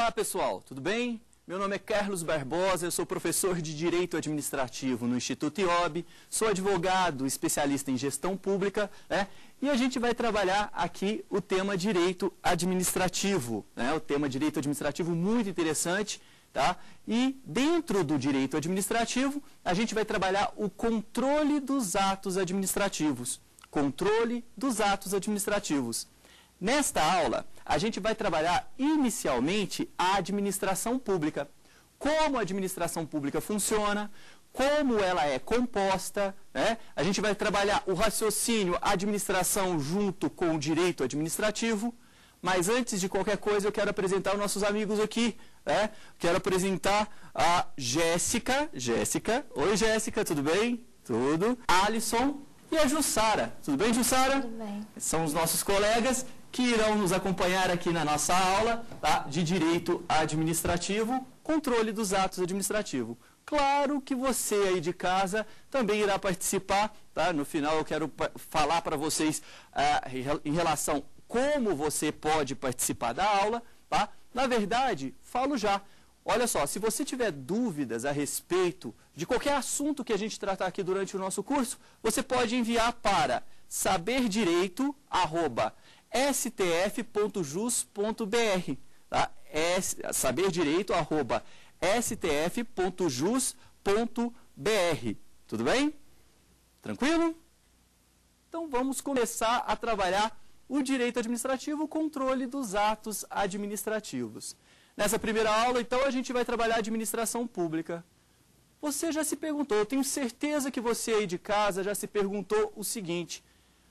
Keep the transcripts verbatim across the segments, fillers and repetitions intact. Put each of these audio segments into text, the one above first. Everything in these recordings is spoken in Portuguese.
Olá pessoal, tudo bem? Meu nome é Carlos Barbosa, eu sou professor de Direito Administrativo no Instituto I O B, sou advogado, especialista em gestão pública, né? E a gente vai trabalhar aqui o tema Direito Administrativo, né? O tema Direito Administrativo muito interessante, tá? E dentro do Direito Administrativo, a gente vai trabalhar o controle dos atos administrativos. Controle dos atos administrativos. Nesta aula, a gente vai trabalhar inicialmente a administração pública. Como a administração pública funciona, como ela é composta, né? A gente vai trabalhar o raciocínio administração junto com o direito administrativo. Mas antes de qualquer coisa, eu quero apresentar os nossos amigos aqui, né? Quero apresentar a Jéssica. Jéssica. Oi, Jéssica, tudo bem? Tudo. Alisson e a Jussara. Tudo bem, Jussara? Tudo bem. São os nossos colegas que irão nos acompanhar aqui na nossa aula, tá, de Direito Administrativo, controle dos atos administrativos. Claro que você aí de casa também irá participar, tá? No final eu quero falar para vocês ah, em relação como você pode participar da aula, tá? Na verdade, falo já. Olha só, se você tiver dúvidas a respeito de qualquer assunto que a gente tratar aqui durante o nosso curso, você pode enviar para saberdireito arroba s t f ponto jus ponto b r, tá? saberdireito arroba s t f ponto jus ponto b r. Tudo bem? Tranquilo? Então vamos começar a trabalhar o direito administrativo, o controle dos atos administrativos. Nessa primeira aula, então, a gente vai trabalhar a administração pública. Você já se perguntou, eu tenho certeza que você aí de casa já se perguntou o seguinte,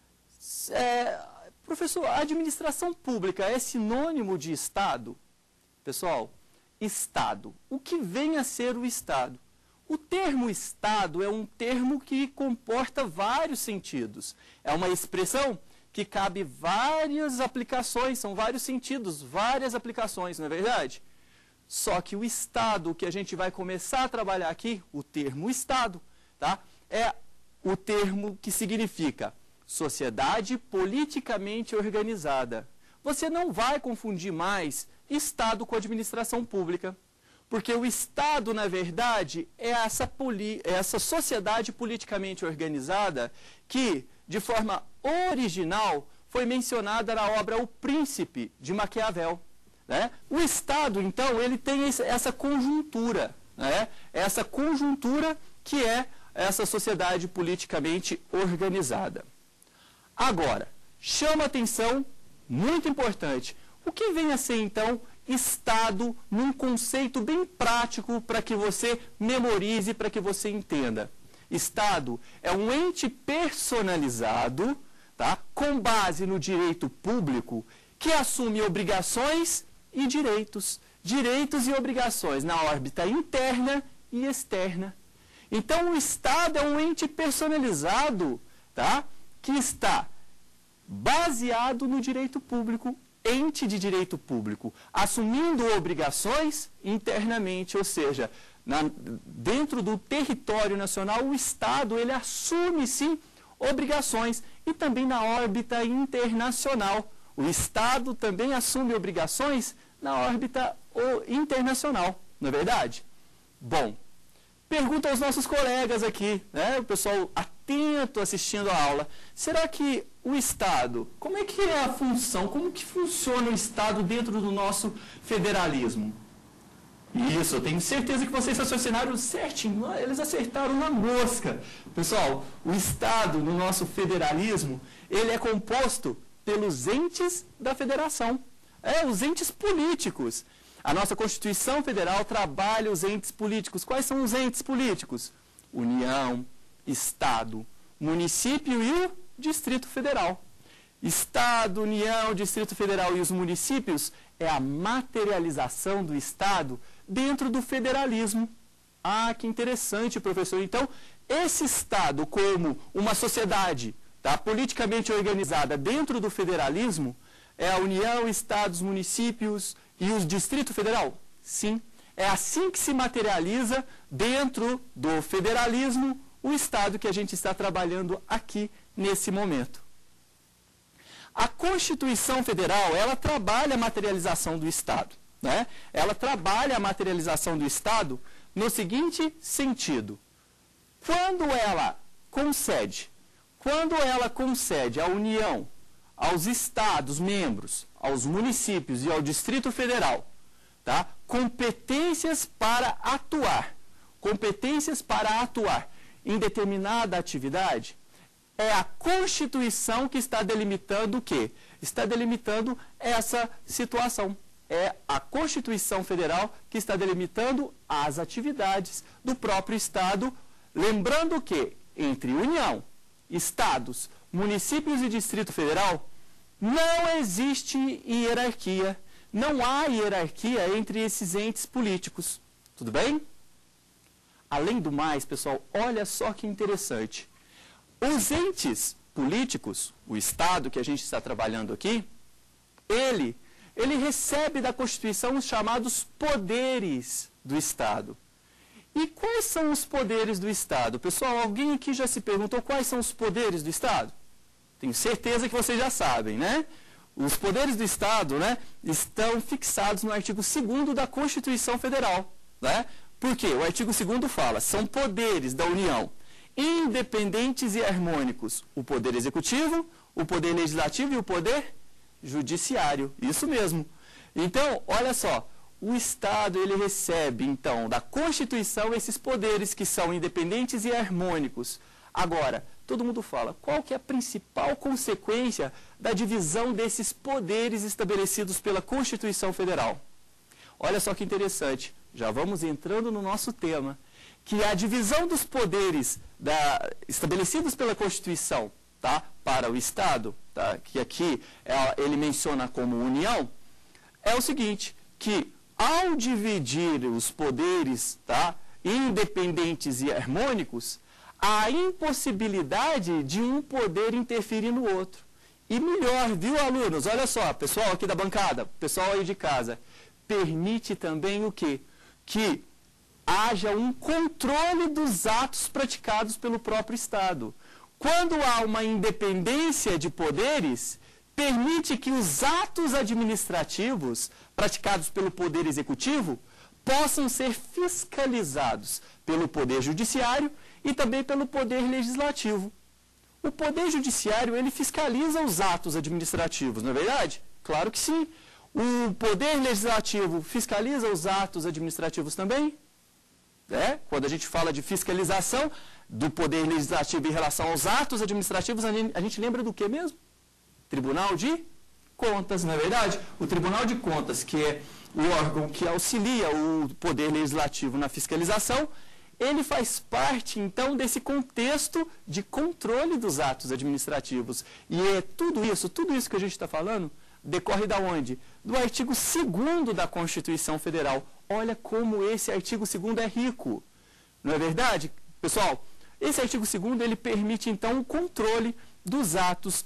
é, professor, a administração pública é sinônimo de Estado? Pessoal, Estado. O que vem a ser o Estado? O termo Estado é um termo que comporta vários sentidos. É uma expressão que cabe várias aplicações, são vários sentidos, várias aplicações, não é verdade? Só que o Estado que a gente vai começar a trabalhar aqui, o termo Estado, tá? É o termo que significa sociedade politicamente organizada. Você não vai confundir mais Estado com administração pública, porque o Estado, na verdade, é essa, poli é essa sociedade politicamente organizada que, de forma original, foi mencionada na obra O Príncipe, de Maquiavel. Né? O Estado, então, ele tem essa conjuntura, né? Essa conjuntura que é essa sociedade politicamente organizada. Agora, chama atenção, muito importante, o que vem a ser, então, Estado num conceito bem prático para que você memorize, para que você entenda. Estado é um ente personalizado, tá, com base no direito público, que assume obrigações e direitos. Direitos e obrigações na órbita interna e externa. Então, o Estado é um ente personalizado, tá, que está baseado no direito público, ente de direito público, assumindo obrigações internamente, ou seja, na, dentro do território nacional, o Estado ele assume, sim, obrigações e também na órbita internacional. O Estado também assume obrigações na órbita internacional, não é verdade? Bom, pergunta aos nossos colegas aqui, né, o pessoal atento assistindo a aula, será que o Estado, como é que é a função, como que funciona o Estado dentro do nosso federalismo? Isso, eu tenho certeza que vocês raciocinaram certinho, eles acertaram na mosca. Pessoal, o Estado, no nosso federalismo, ele é composto pelos entes da federação, é, os entes políticos. A nossa Constituição Federal trabalha os entes políticos. Quais são os entes políticos? União, Estado, município e o Distrito Federal. Estado, União, Distrito Federal e os municípios é a materialização do Estado dentro do federalismo. Ah, que interessante, professor. Então, esse Estado como uma sociedade, tá, politicamente organizada dentro do federalismo, é a União, Estados, municípios e o Distrito Federal? Sim. É assim que se materializa dentro do federalismo o Estado que a gente está trabalhando aqui nesse momento. A Constituição Federal, ela trabalha a materialização do Estado. né? Ela trabalha a materialização do Estado no seguinte sentido. Quando ela concede, quando ela concede à União, aos Estados membros, aos municípios e ao Distrito Federal, tá? competências para atuar, competências para atuar em determinada atividade, é a Constituição que está delimitando o quê? Está delimitando essa situação. É a Constituição Federal que está delimitando as atividades do próprio Estado, lembrando que entre União, Estados, municípios e Distrito Federal, não existe hierarquia, não há hierarquia entre esses entes políticos. Tudo bem? Além do mais, pessoal, olha só que interessante. Os entes políticos, o Estado que a gente está trabalhando aqui, ele, ele recebe da Constituição os chamados poderes do Estado. E quais são os poderes do Estado? Pessoal, alguém aqui já se perguntou quais são os poderes do Estado? Tenho certeza que vocês já sabem, né? Os poderes do Estado, né, estão fixados no artigo segundo da Constituição Federal, né? Por quê? O artigo segundo fala, são poderes da União independentes e harmônicos, o poder executivo, o poder legislativo e o poder judiciário. Isso mesmo. Então, olha só, o Estado ele recebe, então, da Constituição esses poderes que são independentes e harmônicos. Agora, todo mundo fala, qual que é a principal consequência da divisão desses poderes estabelecidos pela Constituição Federal? Olha só que interessante, já vamos entrando no nosso tema, que a divisão dos poderes da, estabelecidos pela Constituição, tá, para o Estado, tá, que aqui é, ele menciona como União, é o seguinte, que ao dividir os poderes, tá, independentes e harmônicos, há impossibilidade de um poder interferir no outro. E melhor, viu, alunos? Olha só, pessoal aqui da bancada, pessoal aí de casa, permite também o quê? Que haja um controle dos atos praticados pelo próprio Estado. Quando há uma independência de poderes, permite que os atos administrativos praticados pelo Poder Executivo possam ser fiscalizados pelo Poder Judiciário e também pelo Poder Legislativo. O Poder Judiciário, ele fiscaliza os atos administrativos, não é verdade? Claro que sim. O Poder Legislativo fiscaliza os atos administrativos também? É? Quando a gente fala de fiscalização do Poder Legislativo em relação aos atos administrativos, a gente, a gente lembra do que mesmo? Tribunal de Contas, não é verdade? O Tribunal de Contas, que é o órgão que auxilia o Poder Legislativo na fiscalização, ele faz parte, então, desse contexto de controle dos atos administrativos. E é tudo isso, tudo isso que a gente está falando, decorre da onde? Do artigo segundo da Constituição Federal. Olha como esse artigo segundo é rico. Não é verdade? Pessoal, esse artigo segundo ele permite, então, o controle dos atos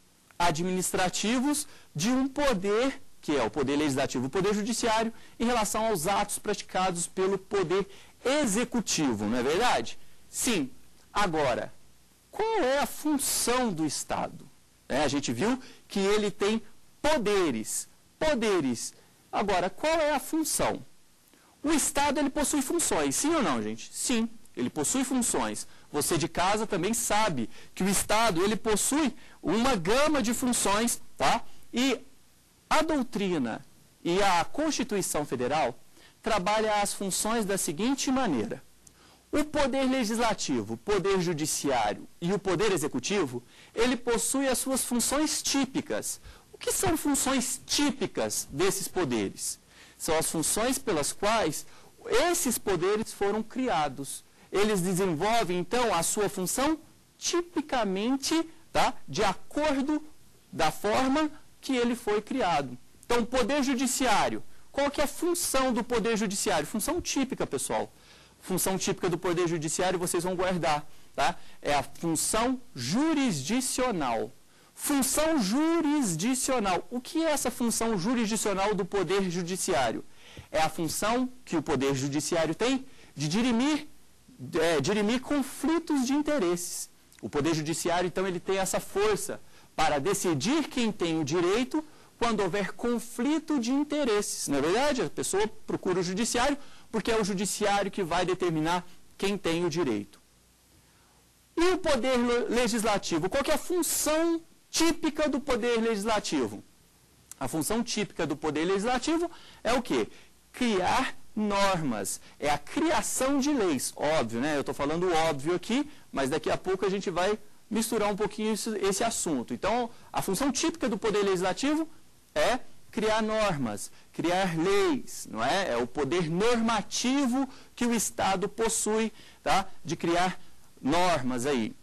administrativos de um poder, que é o Poder Legislativo e o Poder Judiciário, em relação aos atos praticados pelo Poder Executivo, não é verdade? Sim. Agora, qual é a função do Estado? É, a gente viu que ele tem poderes. Poderes. Agora, qual é a função? O Estado ele possui funções, sim ou não, gente? Sim, ele possui funções. Você de casa também sabe que o Estado ele possui uma gama de funções, tá? E a doutrina e a Constituição Federal trabalha as funções da seguinte maneira. O Poder Legislativo, o Poder Judiciário e o Poder Executivo, ele possui as suas funções típicas. O que são funções típicas desses poderes? São as funções pelas quais esses poderes foram criados. Eles desenvolvem, então, a sua função tipicamente, tá, de acordo da forma que ele foi criado. Então, o Poder Judiciário, qual que é a função do Poder Judiciário? Função típica, pessoal. Função típica do Poder Judiciário vocês vão guardar, tá? É a função jurisdicional. Função jurisdicional. O que é essa função jurisdicional do Poder Judiciário? É a função que o Poder Judiciário tem de dirimir, é, dirimir conflitos de interesses. O Poder Judiciário, então, ele tem essa força para decidir quem tem o direito quando houver conflito de interesses. Não é verdade? A pessoa procura o judiciário porque é o judiciário que vai determinar quem tem o direito. E o poder legislativo? Qual que é a função típica do poder legislativo? A função típica do poder legislativo é o quê? Criar normas. É a criação de leis. Óbvio, né? Eu estou falando óbvio aqui, mas daqui a pouco a gente vai misturar um pouquinho esse, esse assunto. Então, a função típica do poder legislativo é criar normas, criar leis, não é? É o poder normativo que o Estado possui, tá? De criar normas aí.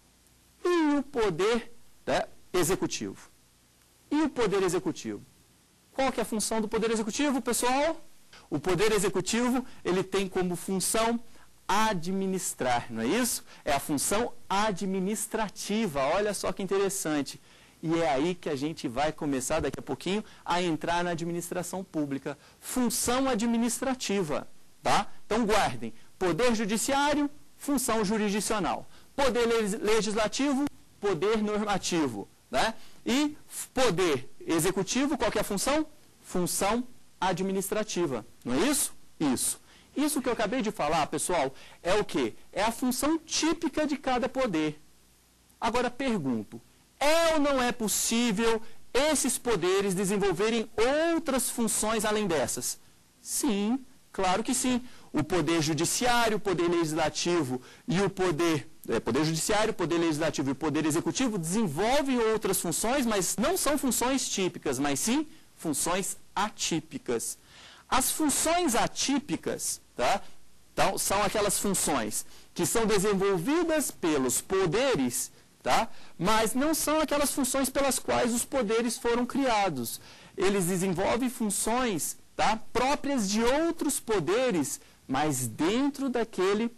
E o poder, tá? Executivo. E o poder executivo? Qual que é a função do poder executivo, pessoal? O poder executivo, ele tem como função administrar, não é isso? É a função administrativa, olha só que interessante. E é aí que a gente vai começar daqui a pouquinho a entrar na administração pública. Função administrativa, tá? Então guardem, poder judiciário, função jurisdicional. Poder legislativo, poder normativo, né? E poder executivo, qual que é a função? Função administrativa, não é isso? Isso. Isso que eu acabei de falar, pessoal, é o quê? É a função típica de cada poder. Agora pergunto, é ou não é possível esses poderes desenvolverem outras funções além dessas? Sim, claro que sim. O poder judiciário, o poder legislativo e o poder, é, poder judiciário, poder legislativo e o poder executivo desenvolvem outras funções, mas não são funções típicas, mas sim funções atípicas. As funções atípicas, tá? Então, são aquelas funções que são desenvolvidas pelos poderes, tá? Mas não são aquelas funções pelas quais os poderes foram criados. Eles desenvolvem funções, tá? Próprias de outros poderes, mas dentro daquele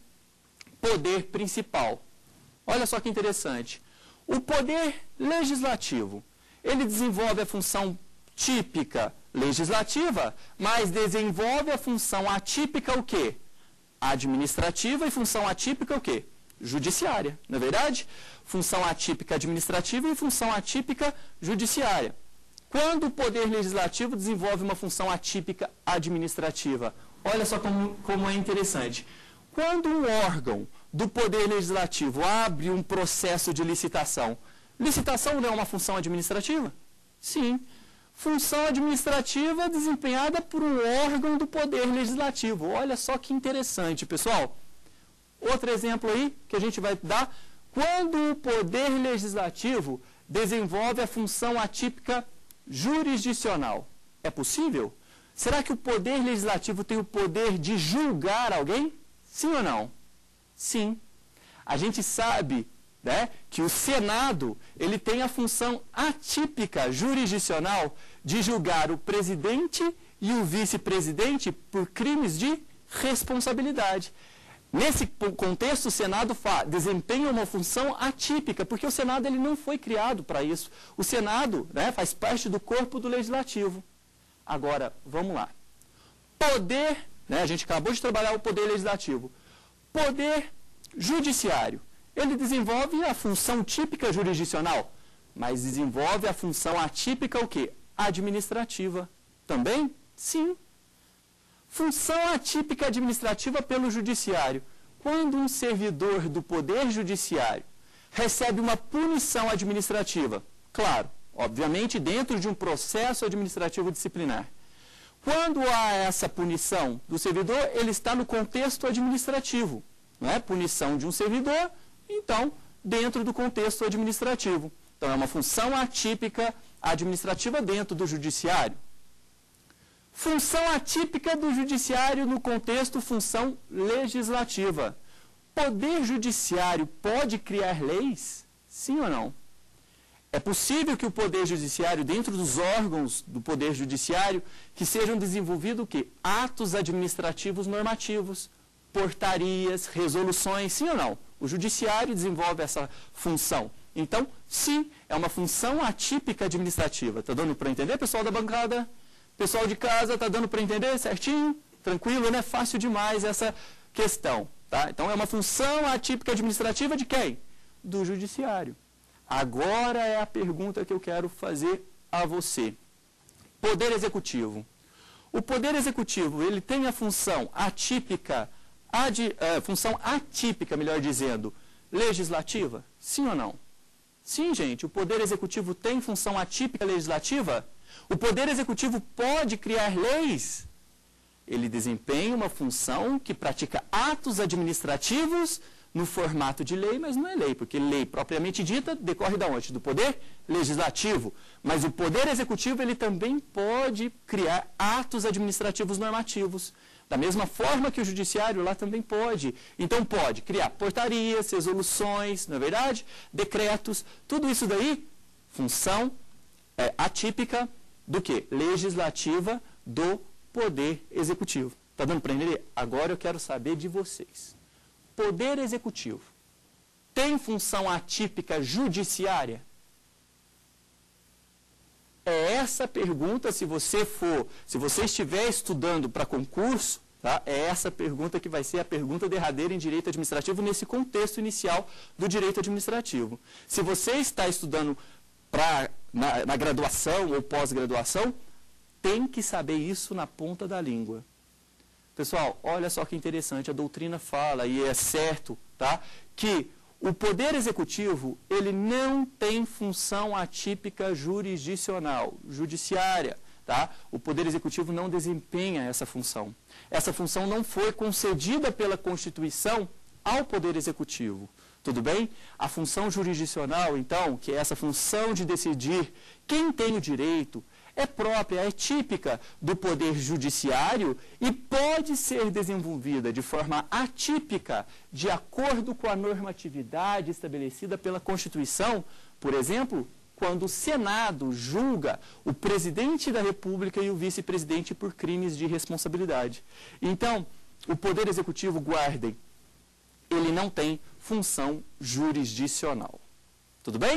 poder principal. Olha só que interessante. O poder legislativo, ele desenvolve a função típica legislativa, mas desenvolve a função atípica o quê? Administrativa e função atípica o quê? Judiciária, não é verdade? Função atípica administrativa e função atípica judiciária. Quando o poder legislativo desenvolve uma função atípica administrativa, olha só como, como é interessante. Quando um órgão do poder legislativo abre um processo de licitação, licitação não é uma função administrativa? Sim. Função administrativa desempenhada por um órgão do poder legislativo. Olha só que interessante, pessoal. Outro exemplo aí que a gente vai dar. Quando o poder legislativo desenvolve a função atípica jurisdicional, é possível? Será que o poder legislativo tem o poder de julgar alguém? Sim ou não? Sim. A gente sabe, né, que o Senado ele tem a função atípica jurisdicional de julgar o presidente e o vice-presidente por crimes de responsabilidade. Nesse contexto, o Senado desempenha uma função atípica, porque o Senado ele não foi criado para isso. O Senado, né, faz parte do corpo do Legislativo. Agora, vamos lá. Poder, né, a gente acabou de trabalhar o poder legislativo. Poder judiciário. Ele desenvolve a função típica jurisdicional, mas desenvolve a função atípica o quê? Administrativa. Também? Sim. Função atípica administrativa pelo judiciário. Quando um servidor do poder judiciário recebe uma punição administrativa, claro, obviamente dentro de um processo administrativo disciplinar. Quando há essa punição do servidor, ele está no contexto administrativo. Não é? Punição de um servidor, então, dentro do contexto administrativo. Então, é uma função atípica administrativa dentro do judiciário. Função atípica do judiciário no contexto função legislativa. Poder judiciário pode criar leis? Sim ou não? É possível que o poder judiciário, dentro dos órgãos do poder judiciário, que sejam desenvolvidos o quê? Atos administrativos normativos, portarias, resoluções, sim ou não? O judiciário desenvolve essa função. Então, sim, é uma função atípica administrativa. Está dando para entender, pessoal da bancada? Pessoal de casa, está dando para entender certinho? Tranquilo, né? Fácil demais essa questão. Tá? Então, é uma função atípica administrativa de quem? Do judiciário. Agora é a pergunta que eu quero fazer a você. Poder Executivo. O Poder Executivo, ele tem a função atípica, ad, uh, função atípica, melhor dizendo, legislativa? Sim ou não? Sim, gente, o Poder Executivo tem função atípica legislativa? O Poder Executivo pode criar leis? Ele desempenha uma função que pratica atos administrativos no formato de lei, mas não é lei, porque lei propriamente dita decorre da onde? Do Poder Legislativo. Mas o Poder Executivo, ele também pode criar atos administrativos normativos. Da mesma forma que o Judiciário lá também pode. Então pode criar portarias, resoluções, não é verdade? Decretos, tudo isso daí, função é, atípica do que? Legislativa do Poder Executivo. Está dando para entender? Agora eu quero saber de vocês. Poder Executivo tem função atípica judiciária? É essa a pergunta, se você for, se você estiver estudando para concurso, tá? É essa pergunta que vai ser a pergunta derradeira em direito administrativo nesse contexto inicial do direito administrativo. Se você está estudando pra, na, na graduação ou pós-graduação, tem que saber isso na ponta da língua. Pessoal, olha só que interessante, a doutrina fala, e é certo, tá? Que o Poder Executivo, ele não tem função atípica jurisdicional, judiciária, tá? O Poder Executivo não desempenha essa função. Essa função não foi concedida pela Constituição ao Poder Executivo. Tudo bem? A função jurisdicional, então, que é essa função de decidir quem tem o direito, é própria, é típica do Poder Judiciário e pode ser desenvolvida de forma atípica, de acordo com a normatividade estabelecida pela Constituição, por exemplo, quando o Senado julga o presidente da República e o vice-presidente por crimes de responsabilidade. Então, o Poder Executivo, guardem, ele não tem função jurisdicional. Tudo bem?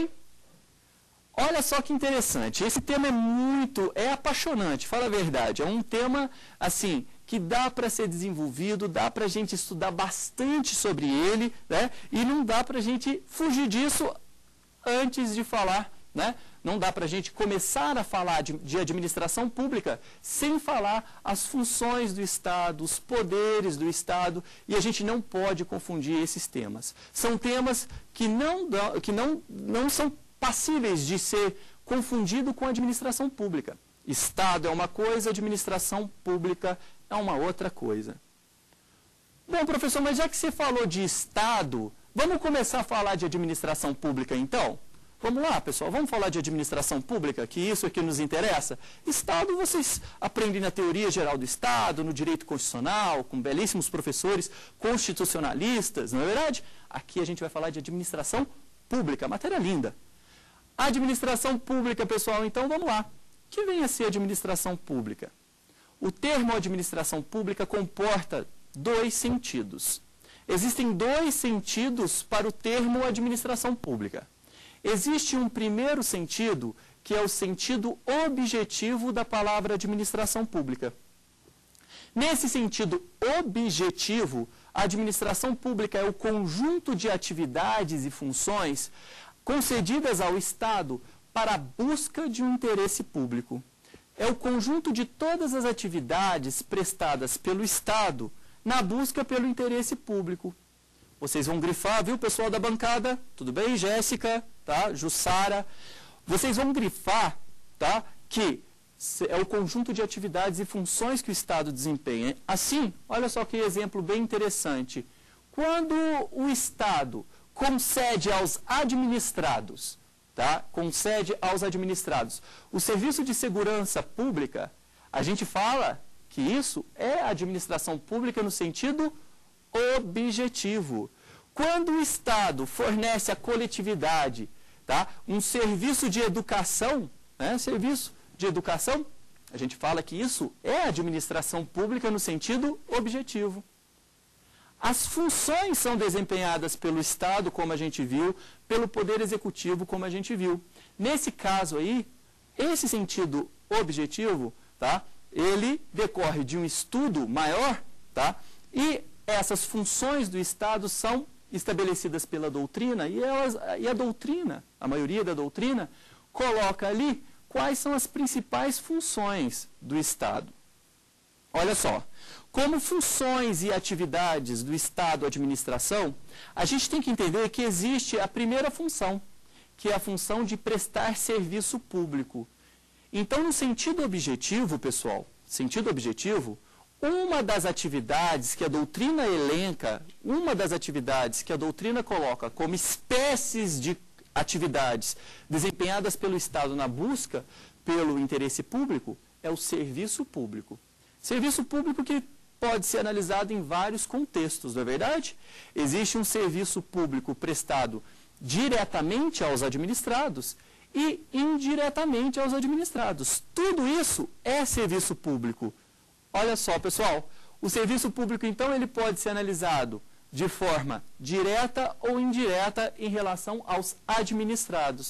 Olha só que interessante, esse tema é muito, é apaixonante, fala a verdade, é um tema, assim, que dá para ser desenvolvido, dá para a gente estudar bastante sobre ele, né? E não dá para a gente fugir disso antes de falar, né? Não dá para a gente começar a falar de, de administração pública sem falar as funções do Estado, os poderes do Estado, e a gente não pode confundir esses temas. São temas que não, dão, que não, não são passíveis de ser confundido com a administração pública. Estado é uma coisa, administração pública é uma outra coisa. Bom, professor, mas já que você falou de Estado, vamos começar a falar de administração pública então? Vamos lá, pessoal, vamos falar de administração pública, que isso é que nos interessa? Estado, vocês aprendem na teoria geral do Estado, no direito constitucional, com belíssimos professores constitucionalistas, não é verdade? Aqui a gente vai falar de administração pública, matéria linda. Administração pública, pessoal, então vamos lá. O que vem a ser administração pública? O termo administração pública comporta dois sentidos. Existem dois sentidos para o termo administração pública. Existe um primeiro sentido, que é o sentido objetivo da palavra administração pública. Nesse sentido objetivo, a administração pública é o conjunto de atividades e funções concedidas ao Estado para a busca de um interesse público. É o conjunto de todas as atividades prestadas pelo Estado na busca pelo interesse público. Vocês vão grifar, viu, pessoal da bancada? Tudo bem, Jéssica, tá? Jussara. Vocês vão grifar, tá? Que é o conjunto de atividades e funções que o Estado desempenha. Assim, olha só que exemplo bem interessante. Quando o Estado concede aos administrados, tá? Concede aos administrados o serviço de segurança pública, a gente fala que isso é administração pública no sentido objetivo. Quando o Estado fornece à coletividade, tá? Um serviço de educação, né? Serviço de educação, a gente fala que isso é administração pública no sentido objetivo. As funções são desempenhadas pelo Estado, como a gente viu, pelo Poder Executivo, como a gente viu. Nesse caso aí, esse sentido objetivo, tá? Ele decorre de um estudo maior, tá? E essas funções do Estado são estabelecidas pela doutrina, e, elas, e a doutrina, a maioria da doutrina, coloca ali quais são as principais funções do Estado. Olha só, como funções e atividades do Estado-administração, a gente tem que entender que existe a primeira função, que é a função de prestar serviço público. Então, no sentido objetivo, pessoal, sentido objetivo, uma das atividades que a doutrina elenca, uma das atividades que a doutrina coloca como espécies de atividades desempenhadas pelo Estado na busca pelo interesse público, é o serviço público. Serviço público que pode ser analisado em vários contextos, não é verdade? Existe um serviço público prestado diretamente aos administrados e indiretamente aos administrados. Tudo isso é serviço público. Olha só, pessoal, o serviço público, então, ele pode ser analisado de forma direta ou indireta em relação aos administrados.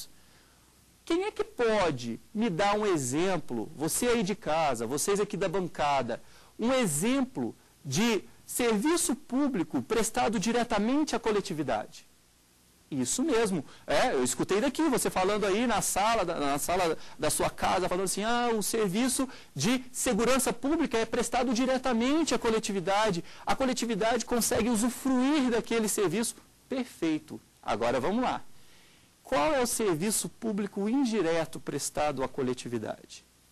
Quem é que pode me dar um exemplo, você aí de casa, vocês aqui da bancada, um exemplo de serviço público prestado diretamente à coletividade? Isso mesmo. É, eu escutei daqui, você falando aí na sala, na sala da sua casa, falando assim, ah, o serviço de segurança pública é prestado diretamente à coletividade. A coletividade consegue usufruir daquele serviço. Perfeito. Agora vamos lá. Qual é o serviço público indireto prestado à coletividade?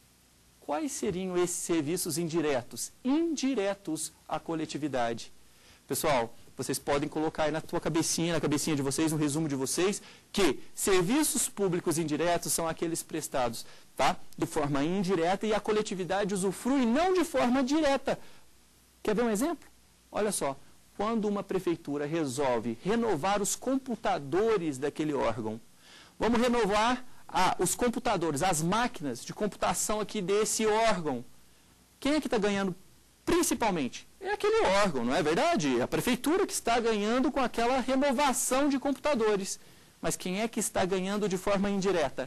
Quais seriam esses serviços indiretos? Indiretos à coletividade. Pessoal, vocês podem colocar aí na tua cabecinha, na cabecinha de vocês, no resumo de vocês, que serviços públicos indiretos são aqueles prestados, tá? De forma indireta e a coletividade usufrui não de forma direta. Quer ver um exemplo? Olha só, quando uma prefeitura resolve renovar os computadores daquele órgão, vamos renovar ah, os computadores, as máquinas de computação aqui desse órgão. Quem é que está ganhando principalmente? É aquele órgão, não é verdade? A prefeitura que está ganhando com aquela renovação de computadores. Mas quem é que está ganhando de forma indireta?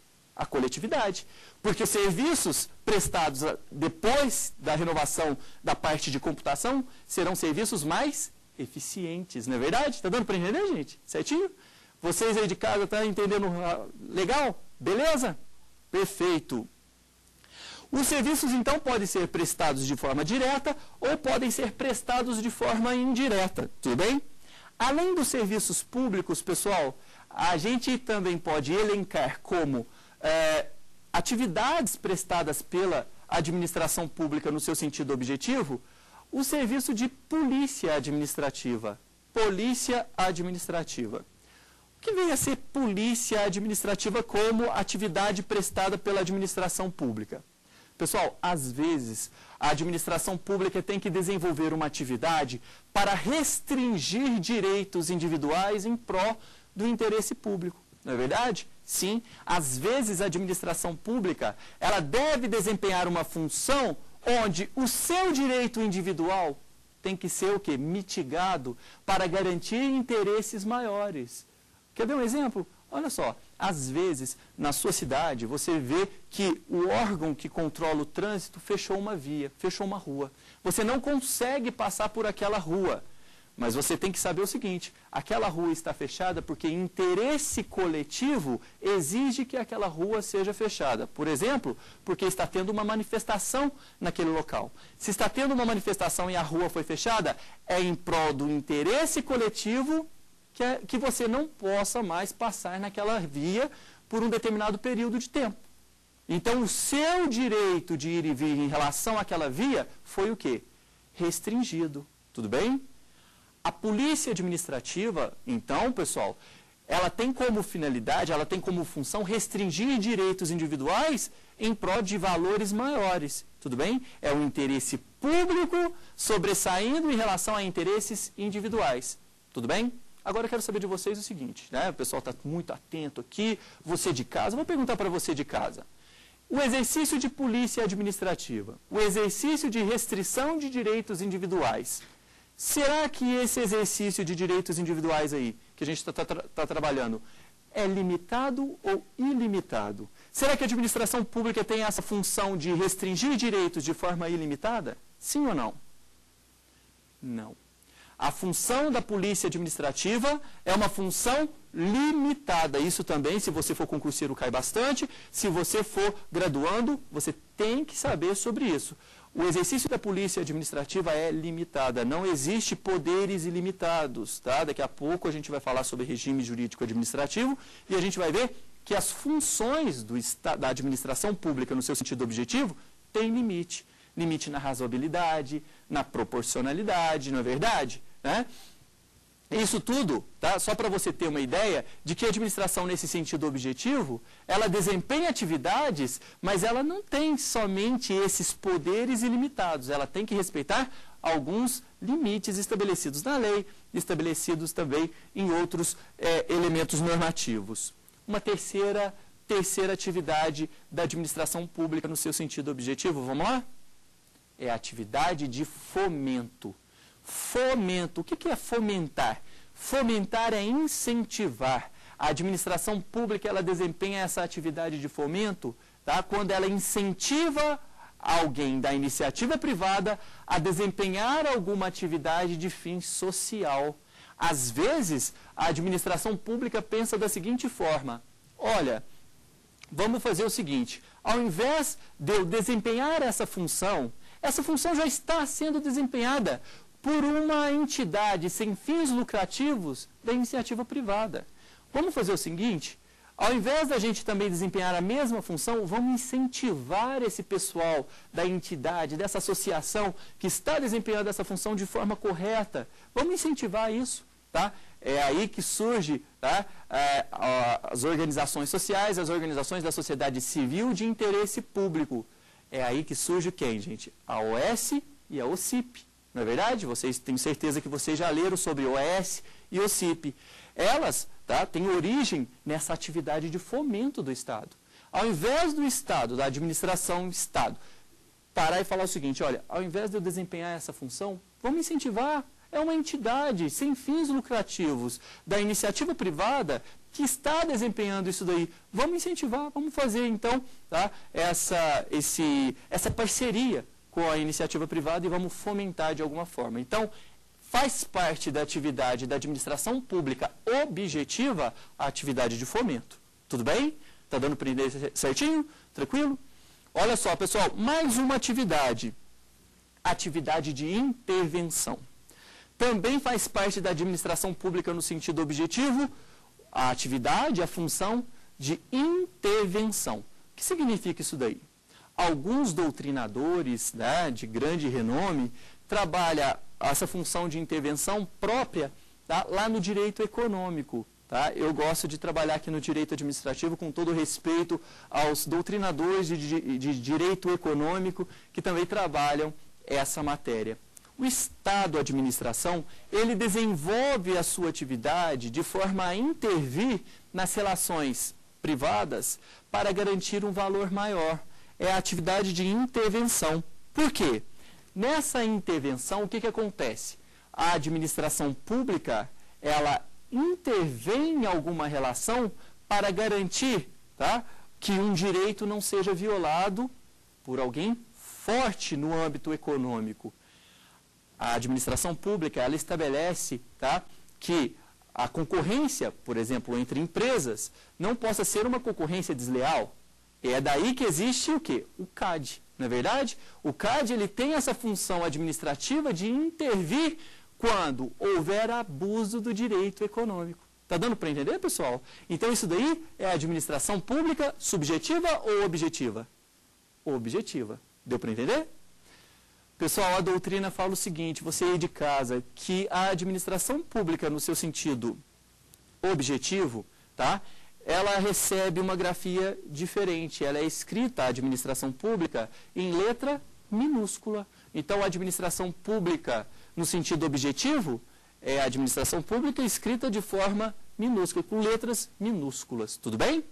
A coletividade. Porque serviços prestados depois da renovação da parte de computação serão serviços mais eficientes, não é verdade? Está dando para entender, gente? Certinho? Vocês aí de casa estão entendendo legal? Beleza? Perfeito. Os serviços, então, podem ser prestados de forma direta ou podem ser prestados de forma indireta, tudo bem? Além dos serviços públicos, pessoal, a gente também pode elencar como é, atividades prestadas pela administração pública no seu sentido objetivo, o serviço de polícia administrativa. Polícia administrativa. O que vem a ser polícia administrativa como atividade prestada pela administração pública? Pessoal, às vezes, a administração pública tem que desenvolver uma atividade para restringir direitos individuais em pró do interesse público. Não é verdade? Sim. Às vezes, a administração pública, ela deve desempenhar uma função onde o seu direito individual tem que ser o quê? Mitigado para garantir interesses maiores. Quer ver um exemplo? Olha só, às vezes, na sua cidade, você vê que o órgão que controla o trânsito fechou uma via, fechou uma rua. Você não consegue passar por aquela rua, mas você tem que saber o seguinte, aquela rua está fechada porque interesse coletivo exige que aquela rua seja fechada. Por exemplo, porque está tendo uma manifestação naquele local. Se está tendo uma manifestação e a rua foi fechada, é em prol do interesse coletivo Que, é, que você não possa mais passar naquela via por um determinado período de tempo. Então, o seu direito de ir e vir em relação àquela via foi o quê? Restringido. Tudo bem? A polícia administrativa, então, pessoal, ela tem como finalidade, ela tem como função restringir direitos individuais em prol de valores maiores. Tudo bem? É o interesse público sobressaindo em relação a interesses individuais. Tudo bem? Agora eu quero saber de vocês o seguinte, né? O pessoal está muito atento aqui, você de casa, vou perguntar para você de casa. O exercício de polícia administrativa, o exercício de restrição de direitos individuais, será que esse exercício de direitos individuais aí, que a gente está tá, tá trabalhando, é limitado ou ilimitado? Será que a administração pública tem essa função de restringir direitos de forma ilimitada? Sim ou não? Não. A função da polícia administrativa é uma função limitada. Isso também, se você for concurseiro, cai bastante. Se você for graduando, você tem que saber sobre isso. O exercício da polícia administrativa é limitada, não existe poderes ilimitados, tá? Daqui a pouco a gente vai falar sobre regime jurídico administrativo e a gente vai ver que as funções do, da administração pública, no seu sentido objetivo, têm limite. Limite na razoabilidade, na proporcionalidade, não é verdade? Né? Isso tudo, tá? Só para você ter uma ideia de que a administração, nesse sentido objetivo, ela desempenha atividades, mas ela não tem somente esses poderes ilimitados. Ela tem que respeitar alguns limites estabelecidos na lei, estabelecidos também em outros é, elementos normativos. Uma terceira, terceira atividade da administração pública no seu sentido objetivo, vamos lá? É a atividade de fomento. Fomento. O que é fomentar? Fomentar é incentivar. A administração pública, ela desempenha essa atividade de fomento, tá? Quando ela incentiva alguém da iniciativa privada a desempenhar alguma atividade de fim social. Às vezes, a administração pública pensa da seguinte forma: olha, vamos fazer o seguinte, ao invés de eu desempenhar essa função, essa função já está sendo desempenhada por uma entidade sem fins lucrativos da iniciativa privada. Vamos fazer o seguinte, ao invés da gente também desempenhar a mesma função, vamos incentivar esse pessoal da entidade, dessa associação que está desempenhando essa função de forma correta. Vamos incentivar isso, tá? É aí que surge, tá, é, as organizações sociais, as organizações da sociedade civil de interesse público. É aí que surge quem, gente? A O S e a O C I P. Não é verdade? Vocês têm certeza que vocês já leram sobre O S e O C I P. Elas, tá, têm origem nessa atividade de fomento do Estado. Ao invés do Estado, da administração Estado, parar e falar o seguinte, olha, ao invés de eu desempenhar essa função, vamos incentivar. É uma entidade sem fins lucrativos da iniciativa privada que está desempenhando isso daí. Vamos incentivar, vamos fazer então, tá, essa, esse, essa parceria com a iniciativa privada e vamos fomentar de alguma forma. Então, faz parte da atividade da administração pública objetiva a atividade de fomento. Tudo bem? Está dando para entender certinho? Tranquilo? Olha só, pessoal, mais uma atividade. Atividade de intervenção. Também faz parte da administração pública no sentido objetivo a atividade, a função de intervenção. O que significa isso daí? Alguns doutrinadores, né, de grande renome trabalham essa função de intervenção própria, tá, lá no direito econômico. Tá? Eu gosto de trabalhar aqui no direito administrativo com todo respeito aos doutrinadores de, de, de direito econômico que também trabalham essa matéria. O Estado, a administração, ele desenvolve a sua atividade de forma a intervir nas relações privadas para garantir um valor maior. É a atividade de intervenção. Por quê? Nessa intervenção, o que, que acontece? A administração pública, ela intervém em alguma relação para garantir, tá, que um direito não seja violado por alguém forte no âmbito econômico. A administração pública, ela estabelece, tá, que a concorrência, por exemplo, entre empresas, não possa ser uma concorrência desleal. É daí que existe o quê? O C A D, não é verdade? O C A D, ele tem essa função administrativa de intervir quando houver abuso do direito econômico. Está dando para entender, pessoal? Então, isso daí é a administração pública subjetiva ou objetiva? Objetiva. Deu para entender? Pessoal, a doutrina fala o seguinte, você aí de casa, que a administração pública, no seu sentido objetivo, tá, ela recebe uma grafia diferente. Ela é escrita, a administração pública, em letra minúscula. Então, a administração pública, no sentido objetivo, é a administração pública escrita de forma minúscula, com letras minúsculas. Tudo bem?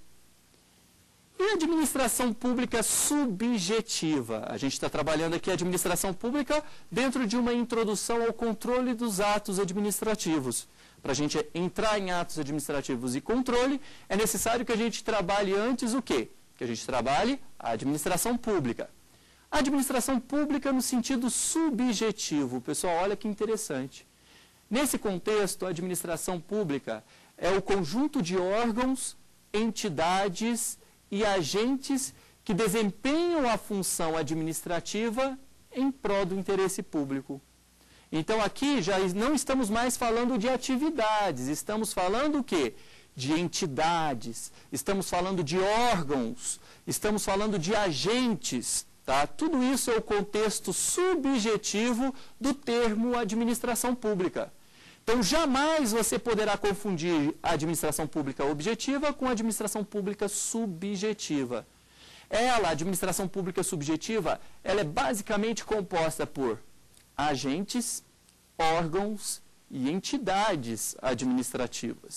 E a administração pública subjetiva? A gente está trabalhando aqui a administração pública dentro de uma introdução ao controle dos atos administrativos. Para a gente entrar em atos administrativos e controle, é necessário que a gente trabalhe antes o quê? Que a gente trabalhe a administração pública. A administração pública no sentido subjetivo. Pessoal, olha que interessante. Nesse contexto, a administração pública, é o conjunto de órgãos, entidades e agentes que desempenham a função administrativa em prol do interesse público. Então, aqui já não estamos mais falando de atividades, estamos falando o quê? De entidades, estamos falando de órgãos, estamos falando de agentes, tá? Tudo isso é o contexto subjetivo do termo administração pública. Então, jamais você poderá confundir a administração pública objetiva com a administração pública subjetiva. Ela, a administração pública subjetiva, ela é basicamente composta por agentes, órgãos e entidades administrativas.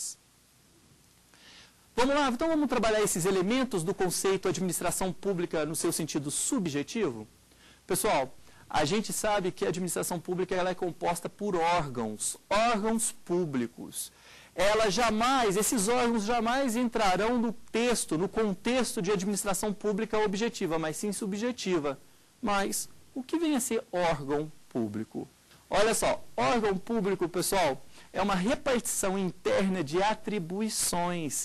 Vamos lá, então vamos trabalhar esses elementos do conceito administração pública no seu sentido subjetivo? Pessoal, a gente sabe que a administração pública ela é composta por órgãos, órgãos públicos. Ela jamais, esses órgãos jamais entrarão no texto, no contexto de administração pública objetiva, mas sim subjetiva. Mas o que vem a ser órgão público? Olha só, órgão público, pessoal, é uma repartição interna de atribuições.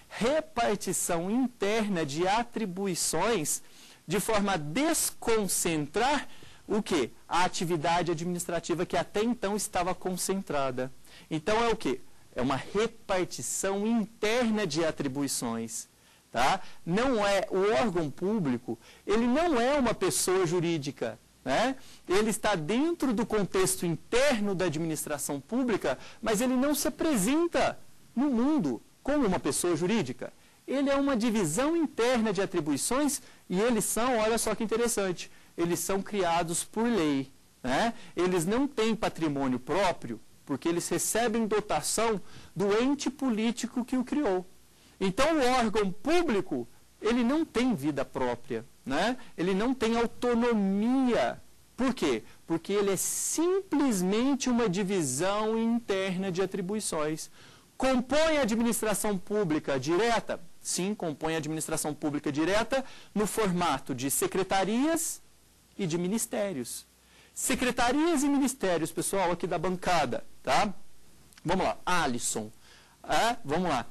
Repartição interna de atribuições de forma a desconcentrar o quê? A atividade administrativa que até então estava concentrada. Então é o quê? É uma repartição interna de atribuições. Tá? Não é, o órgão público, ele não é uma pessoa jurídica. Né? Ele está dentro do contexto interno da administração pública, mas ele não se apresenta no mundo como uma pessoa jurídica. Ele é uma divisão interna de atribuições e eles são, olha só que interessante, eles são criados por lei. Né? Eles não têm patrimônio próprio, porque eles recebem dotação do ente político que o criou. Então, o órgão público, ele não tem vida própria, né? Ele não tem autonomia. Por quê? Porque ele é simplesmente uma divisão interna de atribuições. Compõe a administração pública direta? Sim, compõe a administração pública direta no formato de secretarias e de ministérios. Secretarias e ministérios, pessoal, aqui da bancada, tá? Vamos lá, Alisson. É, vamos lá.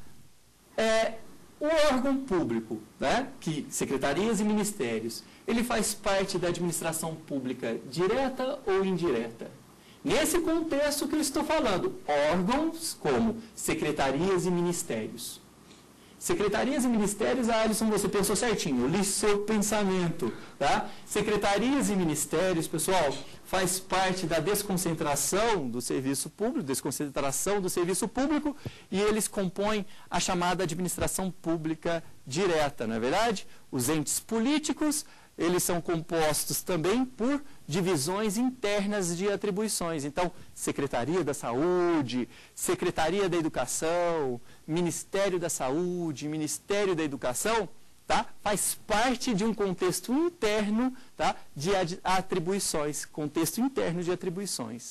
É, o órgão público, né, que secretarias e ministérios, ele faz parte da administração pública direta ou indireta? Nesse contexto que eu estou falando, órgãos como secretarias e ministérios. Secretarias e ministérios, ah, Alisson, você pensou certinho, eu li seu pensamento. Tá? Secretarias e ministérios, pessoal, faz parte da desconcentração do serviço público, desconcentração do serviço público, e eles compõem a chamada administração pública direta, não é verdade? Os entes políticos, eles são compostos também por divisões internas de atribuições. Então, Secretaria da Saúde, Secretaria da Educação, Ministério da Saúde, Ministério da Educação, tá? Faz parte de um contexto interno, tá? De atribuições, contexto interno de atribuições.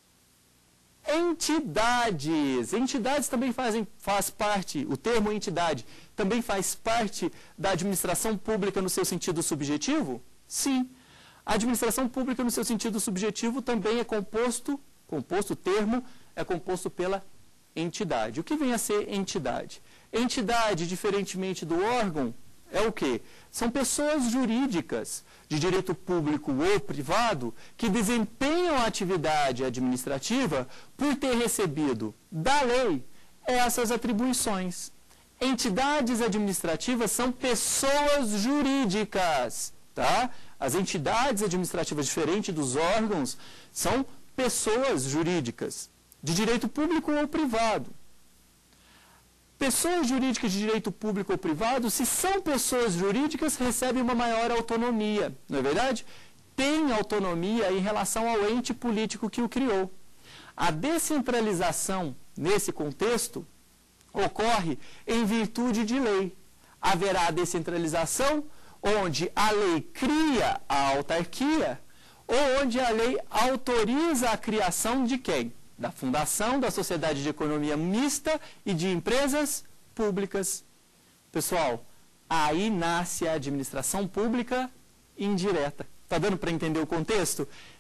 Entidades. Entidades também fazem faz parte, o termo entidade, também faz parte da administração pública no seu sentido subjetivo? Sim. A administração pública no seu sentido subjetivo também é composto, composto o termo, é composto pela entidade. O que vem a ser entidade? Entidade, diferentemente do órgão, é o quê? São pessoas jurídicas de direito público ou privado que desempenham a atividade administrativa por ter recebido da lei essas atribuições. Entidades administrativas são pessoas jurídicas, tá? As entidades administrativas, diferente dos órgãos, são pessoas jurídicas de direito público ou privado. Pessoas jurídicas de direito público ou privado, se são pessoas jurídicas, recebem uma maior autonomia, não é verdade? Têm autonomia em relação ao ente político que o criou. A descentralização, nesse contexto, ocorre em virtude de lei. Haverá descentralização onde a lei cria a autarquia ou onde a lei autoriza a criação de quem? Da fundação da Sociedade de Economia Mista e de empresas públicas. Pessoal, aí nasce a administração pública indireta. Está dando para entender o contexto?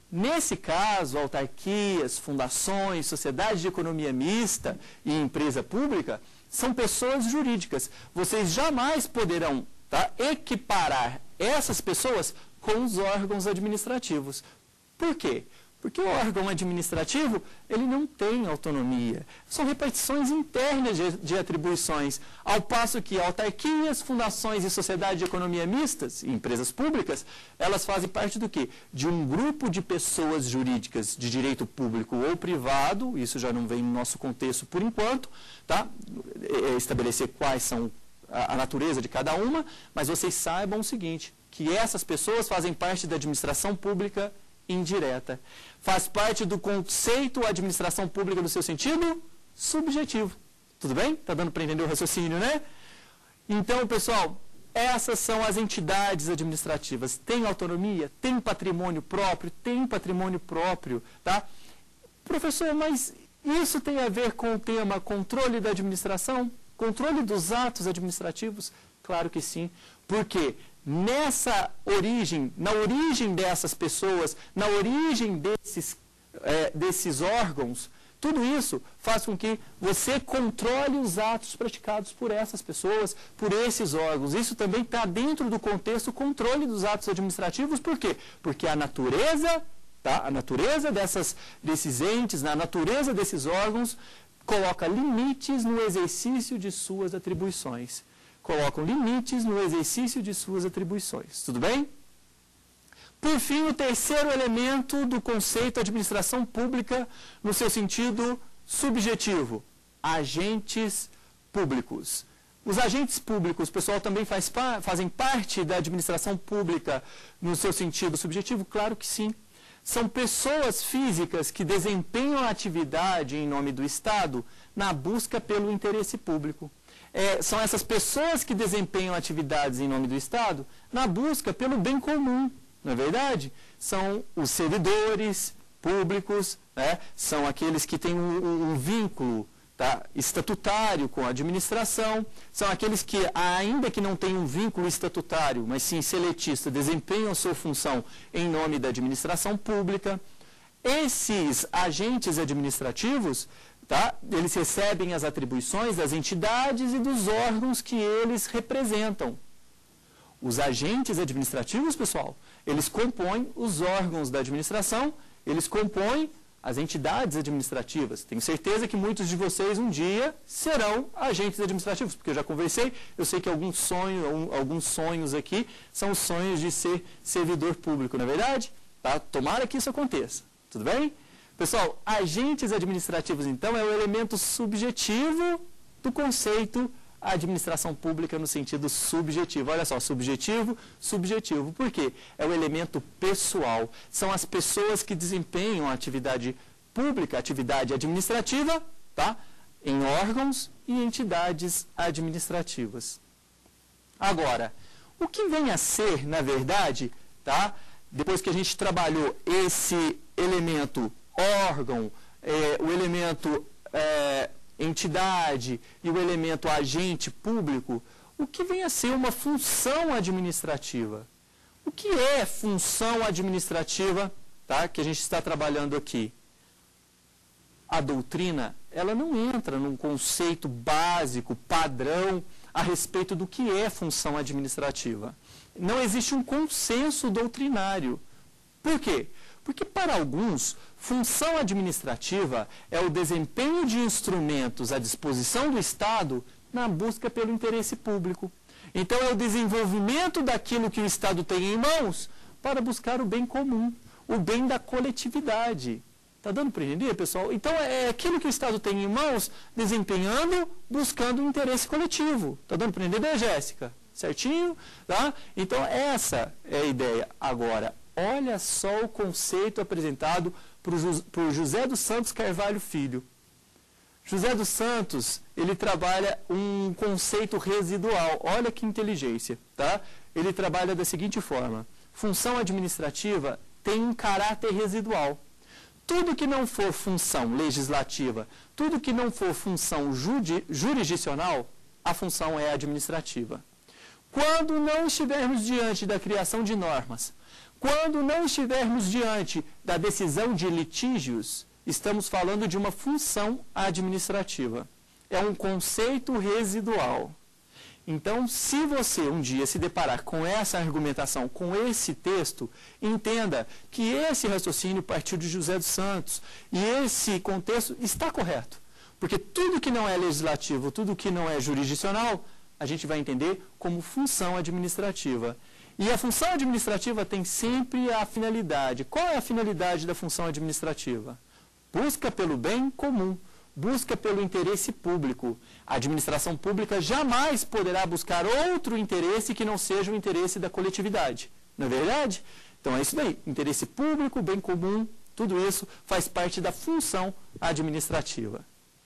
Nesse caso, autarquias, fundações, sociedades de economia mista e empresa pública são pessoas jurídicas. Vocês jamais poderão, tá, equiparar essas pessoas com os órgãos administrativos. Por quê? Porque o órgão administrativo, ele não tem autonomia. São repartições internas de, de atribuições, ao passo que autarquias, fundações e sociedades de economia mistas, e empresas públicas, elas fazem parte do quê? De um grupo de pessoas jurídicas de direito público ou privado, isso já não vem no nosso contexto por enquanto, tá? Estabelecer quais são a, a natureza de cada uma, mas vocês saibam o seguinte, que essas pessoas fazem parte da administração pública indireta. Faz parte do conceito administração pública no seu sentido subjetivo. Tudo bem? Está dando para entender o raciocínio, né? Então, pessoal, essas são as entidades administrativas. Tem autonomia? Tem patrimônio próprio? Tem patrimônio próprio, tá? Professor, mas isso tem a ver com o tema controle da administração? Controle dos atos administrativos? Claro que sim. Por quê? Nessa origem, na origem dessas pessoas, na origem desses, é, desses órgãos, tudo isso faz com que você controle os atos praticados por essas pessoas, por esses órgãos. Isso também está dentro do contexto controle dos atos administrativos. Por quê? Porque a natureza, tá? A natureza dessas, desses entes, na natureza desses órgãos, coloca limites no exercício de suas atribuições. Colocam limites no exercício de suas atribuições. Tudo bem? Por fim, o terceiro elemento do conceito administração pública no seu sentido subjetivo, agentes públicos. Os agentes públicos, pessoal, também faz, fazem parte da administração pública no seu sentido subjetivo? Claro que sim. São pessoas físicas que desempenham a atividade em nome do Estado na busca pelo interesse público. É, são essas pessoas que desempenham atividades em nome do Estado na busca pelo bem comum, não é verdade? São os servidores públicos, né? São aqueles que têm um, um vínculo, tá, estatutário com a administração, são aqueles que, ainda que não tenham um vínculo estatutário, mas sim seletista, desempenham a sua função em nome da administração pública. Esses agentes administrativos, tá, eles recebem as atribuições das entidades e dos órgãos que eles representam. Os agentes administrativos, pessoal, eles compõem os órgãos da administração, eles compõem as entidades administrativas. Tenho certeza que muitos de vocês um dia serão agentes administrativos, porque eu já conversei, eu sei que alguns sonhos, alguns sonhos aqui são os sonhos de ser servidor público, não é verdade? Tá? Tomara que isso aconteça. Tudo bem? Pessoal, agentes administrativos, então, é o elemento subjetivo do conceito administração pública no sentido subjetivo. Olha só, subjetivo, subjetivo. Por quê? É o elemento pessoal. São as pessoas que desempenham a atividade pública, atividade administrativa, tá? Em órgãos e entidades administrativas. Agora, o que vem a ser, na verdade, tá? Depois que a gente trabalhou esse elemento órgão, é, o elemento é, entidade e o elemento agente público, o que vem a ser uma função administrativa? O que é função administrativa, tá, que a gente está trabalhando aqui? A doutrina, ela não entra num conceito básico, padrão, a respeito do que é função administrativa. Não existe um consenso doutrinário. Por quê? Porque, para alguns, função administrativa é o desempenho de instrumentos à disposição do Estado na busca pelo interesse público. Então, é o desenvolvimento daquilo que o Estado tem em mãos para buscar o bem comum, o bem da coletividade. Está dando para entender, pessoal? Então, é aquilo que o Estado tem em mãos, desempenhando, buscando o interesse coletivo. Está dando para entender, Jéssica? Certinho? Tá? Então, essa é a ideia. Agora, olha só o conceito apresentado por José dos Santos Carvalho Filho. José dos Santos, ele trabalha um conceito residual. Olha que inteligência, tá? Ele trabalha da seguinte forma: função administrativa tem um caráter residual. Tudo que não for função legislativa, tudo que não for função jurisdicional, a função é administrativa. Quando não estivermos diante da criação de normas, Quando não estivermos diante da decisão de litígios, estamos falando de uma função administrativa. É um conceito residual. Então, se você um dia se deparar com essa argumentação, com esse texto, entenda que esse raciocínio partiu de José dos Santos e esse contexto está correto. Porque tudo que não é legislativo, tudo que não é jurisdicional, a gente vai entender como função administrativa. E a função administrativa tem sempre a finalidade. Qual é a finalidade da função administrativa? Busca pelo bem comum, busca pelo interesse público. A administração pública jamais poderá buscar outro interesse que não seja o interesse da coletividade. Não é verdade? Então é isso daí. Interesse público, bem comum, tudo isso faz parte da função administrativa.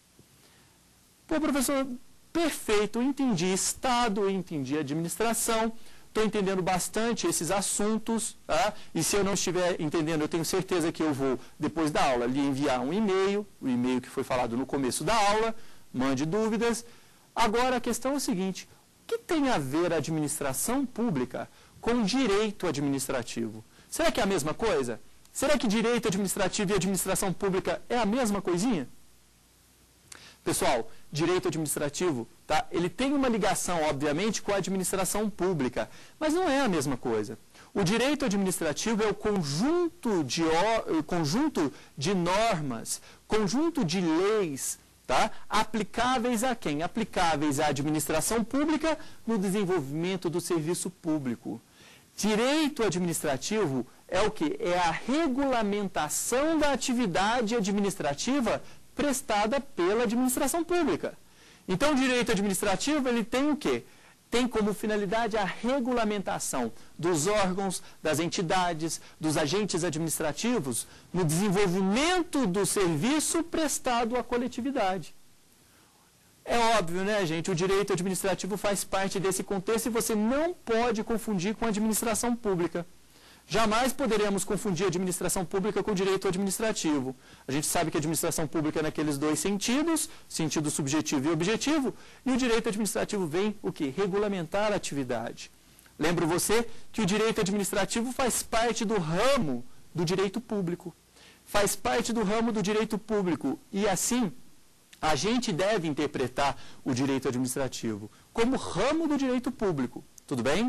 Pô, professor, perfeito, eu entendi Estado, eu entendi administração, estou entendendo bastante esses assuntos, tá? E se eu não estiver entendendo, eu tenho certeza que eu vou, depois da aula, lhe enviar um e-mail, o e-mail que foi falado no começo da aula, mande dúvidas. Agora, a questão é o seguinte, o que tem a ver a administração pública com direito administrativo? Será que é a mesma coisa? Será que direito administrativo e administração pública é a mesma coisinha? Pessoal, direito administrativo, tá? Ele tem uma ligação, obviamente, com a administração pública, mas não é a mesma coisa. O direito administrativo é o conjunto de, conjunto de normas, conjunto de leis, tá? Aplicáveis a quem? Aplicáveis à administração pública no desenvolvimento do serviço público. Direito administrativo é o que? É a regulamentação da atividade administrativa prestada pela administração pública. Então, o direito administrativo, ele tem o quê? Tem como finalidade a regulamentação dos órgãos, das entidades, dos agentes administrativos no desenvolvimento do serviço prestado à coletividade. É óbvio, né, gente? O direito administrativo faz parte desse contexto e você não pode confundir com a administração pública. Jamais poderemos confundir administração pública com direito administrativo. A gente sabe que a administração pública é naqueles dois sentidos, sentido subjetivo e objetivo, e o direito administrativo vem o quê? Regulamentar a atividade. Lembro você que o direito administrativo faz parte do ramo do direito público. Faz parte do ramo do direito público e, assim, a gente deve interpretar o direito administrativo como ramo do direito público. Tudo bem?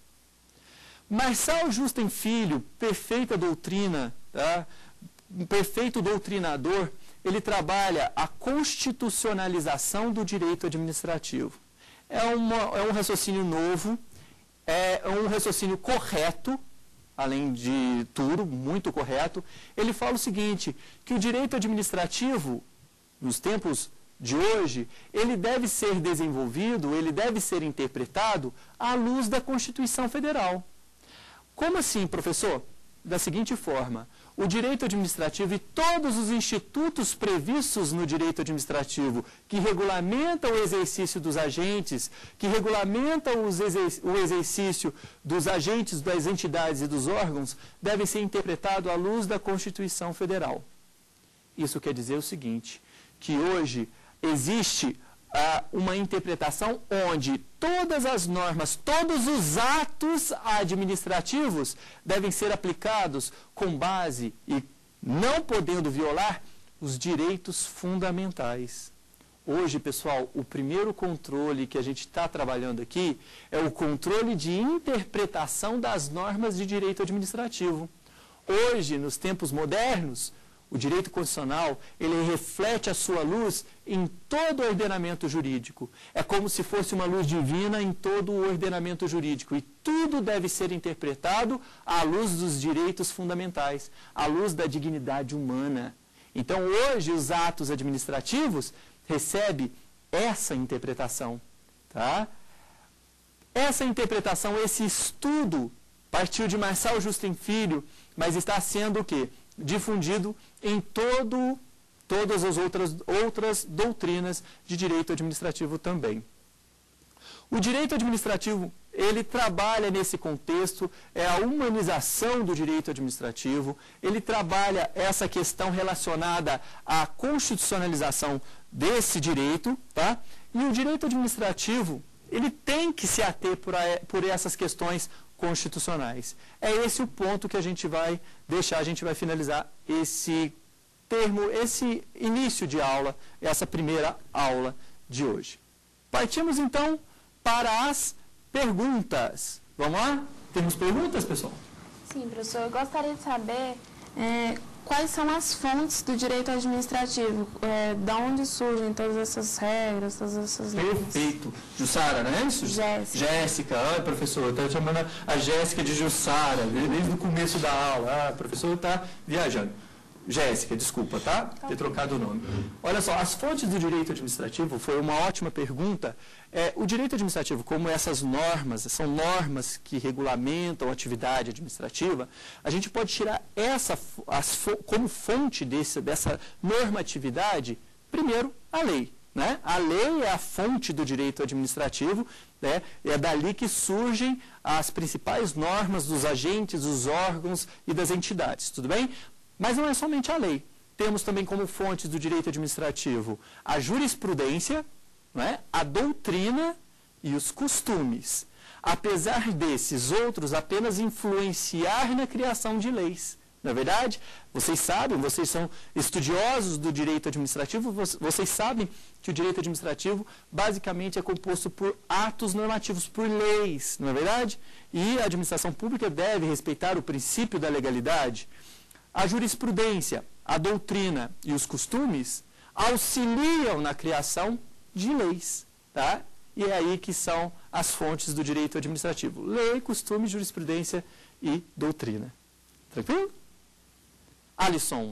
Marçal Justem Filho, perfeita doutrina, tá? Um perfeito doutrinador, ele trabalha a constitucionalização do direito administrativo. É, uma, é um raciocínio novo, é um raciocínio correto, além de tudo, muito correto. Ele fala o seguinte, que o direito administrativo, nos tempos de hoje, ele deve ser desenvolvido, ele deve ser interpretado à luz da Constituição Federal. Como assim, professor? Da seguinte forma, o direito administrativo e todos os institutos previstos no direito administrativo que regulamentam o exercício dos agentes, que regulamentam os exer o exercício dos agentes, das entidades e dos órgãos, devem ser interpretados à luz da Constituição Federal. Isso quer dizer o seguinte, que hoje existe Uh, uma interpretação onde todas as normas, todos os atos administrativos devem ser aplicados com base e não podendo violar os direitos fundamentais. Hoje, pessoal, o primeiro controle que a gente está trabalhando aqui é o controle de interpretação das normas de direito administrativo. Hoje, nos tempos modernos, o direito constitucional, ele reflete a sua luz em todo o ordenamento jurídico. É como se fosse uma luz divina em todo o ordenamento jurídico. E tudo deve ser interpretado à luz dos direitos fundamentais, à luz da dignidade humana. Então, hoje, os atos administrativos recebem essa interpretação. Tá? Essa interpretação, esse estudo, partiu de Marçal Justem Filho, mas está sendo o quê? Difundido em todo, todas as outras, outras doutrinas de direito administrativo também. O direito administrativo, ele trabalha nesse contexto, é a humanização do direito administrativo, ele trabalha essa questão relacionada à constitucionalização desse direito, tá? E o direito administrativo, ele tem que se ater por, a, por essas questões constitucionais. É esse o ponto que a gente vai deixar, a gente vai finalizar esse termo, esse início de aula, essa primeira aula de hoje. Partimos então para as perguntas. Vamos lá? Temos perguntas, pessoal? Sim, professor. Eu gostaria de saber é, quais são as fontes do direito administrativo, é, da onde surgem todas essas regras, todas essas leis. Perfeito. Jussara, não é isso? Jéssica. Jéssica. Ai, professor, está chamando a Jéssica de Jussara, desde o começo da aula. Ah, o professor está viajando. Jéssica, desculpa, tá? Ter trocado o nome. Olha só, as fontes do direito administrativo, foi uma ótima pergunta. É, o direito administrativo, como essas normas, são normas que regulamentam a atividade administrativa, a gente pode tirar essa as, como fonte desse, dessa normatividade, primeiro, a lei. Né? A lei é a fonte do direito administrativo, né? É dali que surgem as principais normas dos agentes, dos órgãos e das entidades, tudo bem? Mas não é somente a lei. Temos também como fontes do direito administrativo a jurisprudência, não é? A doutrina e os costumes. Apesar desses outros apenas influenciar na criação de leis. Não é verdade? Vocês sabem, vocês são estudiosos do direito administrativo, vocês sabem que o direito administrativo basicamente é composto por atos normativos, por leis, não é verdade? E a administração pública deve respeitar o princípio da legalidade. A jurisprudência, a doutrina e os costumes auxiliam na criação de leis, tá? E é aí que são as fontes do direito administrativo. Lei, costume, jurisprudência e doutrina. Tranquilo? Alisson.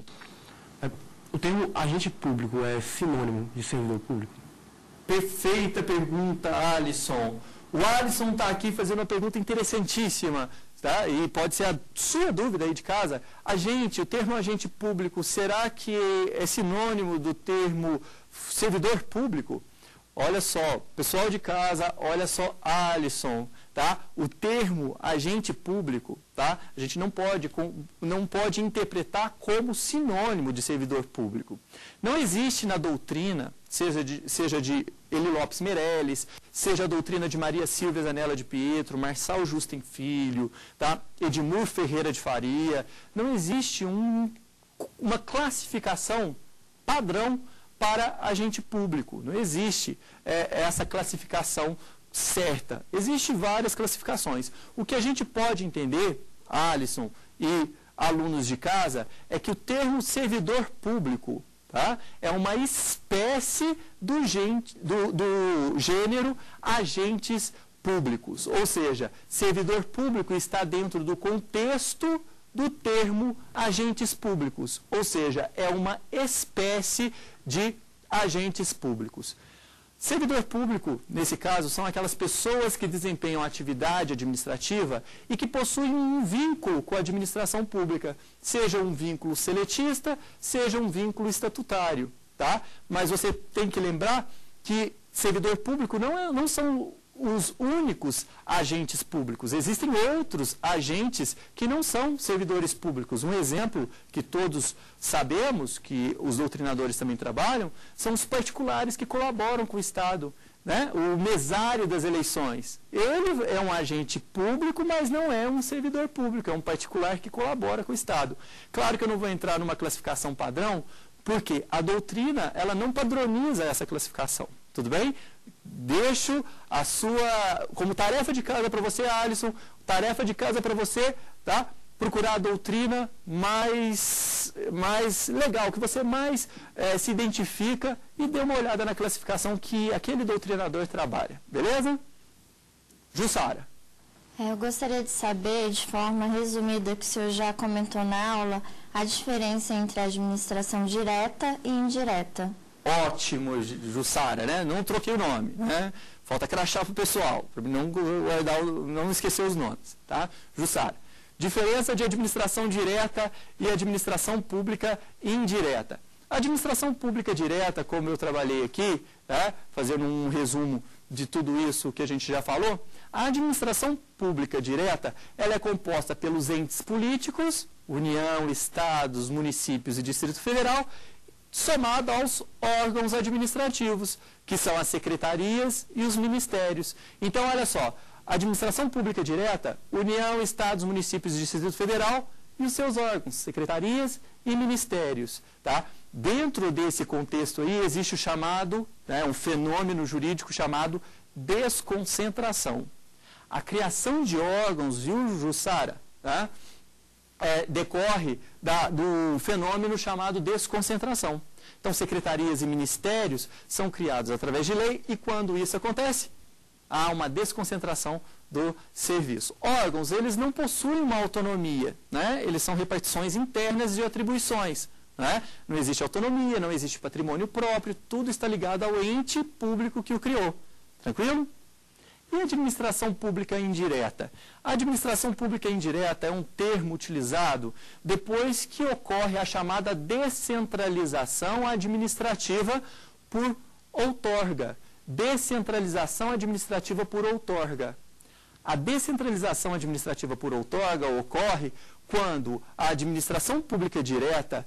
O termo agente público é sinônimo de servidor público? Perfeita pergunta, Alisson. O Alisson está aqui fazendo uma pergunta interessantíssima. Tá? E pode ser a sua dúvida aí de casa. Agente, o termo agente público, será que é sinônimo do termo servidor público? Olha só, pessoal de casa, olha só, Alisson, tá? O termo agente público, tá? A gente não pode, não pode interpretar como sinônimo de servidor público. Não existe na doutrina, seja de, seja de Eli Lopes Meirelles, seja a doutrina de Maria Silvia Zanella de Pietro, Marçal Justem Filho, tá? Edmur Ferreira de Faria, não existe um, uma classificação padrão para agente público. Não existe é, essa classificação certa. Existem várias classificações. O que a gente pode entender, Alisson e alunos de casa, é que o termo servidor público, tá, é uma espécie do, gente, do, do gênero agentes públicos. Ou seja, servidor público está dentro do contexto do termo agentes públicos. Ou seja, é uma espécie de agentes públicos. Servidor público, nesse caso, são aquelas pessoas que desempenham atividade administrativa e que possuem um vínculo com a administração pública, seja um vínculo seletista, seja um vínculo estatutário, tá? Mas você tem que lembrar que servidor público não, é, não são os únicos agentes públicos. Existem outros agentes que não são servidores públicos. Um exemplo que todos sabemos, que os doutrinadores também trabalham, são os particulares que colaboram com o Estado. Né? O mesário das eleições. Ele é um agente público, mas não é um servidor público, é um particular que colabora com o Estado. Claro que eu não vou entrar numa classificação padrão, porque a doutrina ela não padroniza essa classificação. Tudo bem? Deixo a sua, como tarefa de casa para você, Alisson, tarefa de casa para você, tá? Procurar a doutrina mais, mais legal, que você mais é, se identifica e dê uma olhada na classificação que aquele doutrinador trabalha. Beleza? Jussara. É, eu gostaria de saber, de forma resumida, que o senhor já comentou na aula, a diferença entre a administração direta e indireta. Ótimo, Jussara, né? Não troquei o nome, né? Falta crachá para o pessoal, para não, não esquecer os nomes, tá? Jussara. Diferença de administração direta e administração pública indireta. A administração pública direta, como eu trabalhei aqui, né? Fazendo um resumo de tudo isso que a gente já falou, a administração pública direta, ela é composta pelos entes políticos, União, Estados, municípios e Distrito Federal, somado aos órgãos administrativos, que são as secretarias e os ministérios. Então, olha só, Administração Pública Direta, União, Estados, Municípios e Distrito Federal e os seus órgãos, secretarias e ministérios. Tá? Dentro desse contexto aí existe o chamado, né, um fenômeno jurídico chamado desconcentração. A criação de órgãos, viu, Jussara, tá? é, decorre da, do fenômeno chamado desconcentração. Então, secretarias e ministérios são criados através de lei e quando isso acontece, há uma desconcentração do serviço. Órgãos, eles não possuem uma autonomia, né? Eles são repartições internas de atribuições. Né? Não existe autonomia, não existe patrimônio próprio, tudo está ligado ao ente público que o criou. Tranquilo? E a administração pública indireta? A administração pública indireta é um termo utilizado depois que ocorre a chamada descentralização administrativa por outorga. Descentralização administrativa por outorga. A descentralização administrativa por outorga ocorre quando a administração pública direta